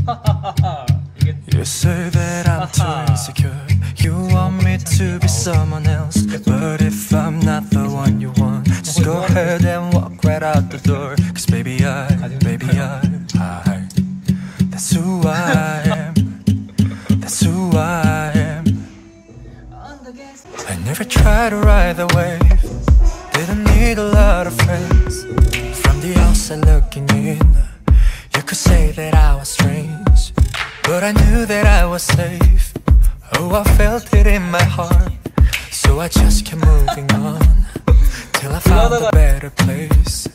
You say that I'm too insecure. You want me to be someone else, but if I'm not the one you want, just go ahead and walk right out the door. Cause baby I, that's who I am. That's who I am. I never tried to ride the wave, didn't need a lot of friends. From the outside looking in, you could say that I was strange, but I knew that I was safe. Oh, I felt it in my heart, so I just kept moving on till I found a better place.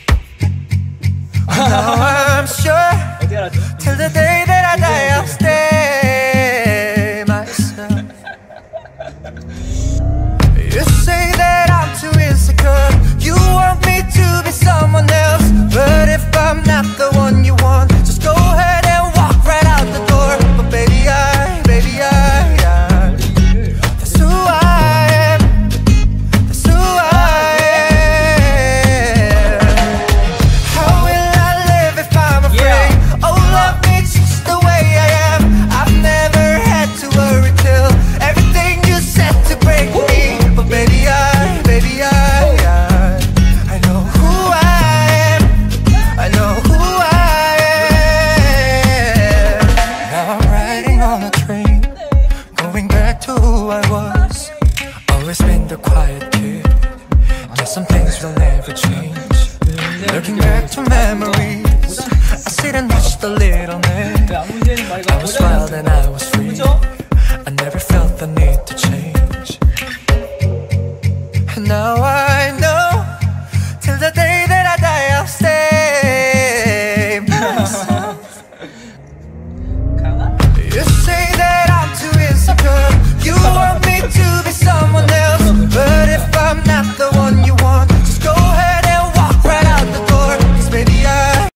Now I'm sure till the day that I die I'll stay myself. You say that I'm too insecure. You want me to be someone else, but if I'm not the one you want, just go ahead and walk right out the door. But baby I, that's who I am. That's who I am. How will I live if I'm afraid? Oh, love me just the way I am. I've never had to worry till everything you said to break me. But baby I know who I am. I know who I am. Now I'm riding on a train, going back to who I was. Always been the quiet kid. Guess some things will never change. Looking back to memories, I sit and watch the little